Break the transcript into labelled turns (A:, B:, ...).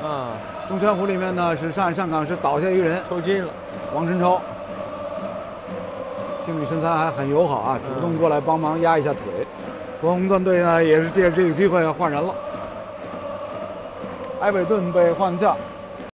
A: 啊，
B: 中圈湖里面呢是上港是倒下一个人，
A: 抽筋了。
B: 王晨超，心理身材还很友好啊，主动过来帮忙压一下腿。国红钻队呢也是借着这个机会换人了，埃韦顿被换下。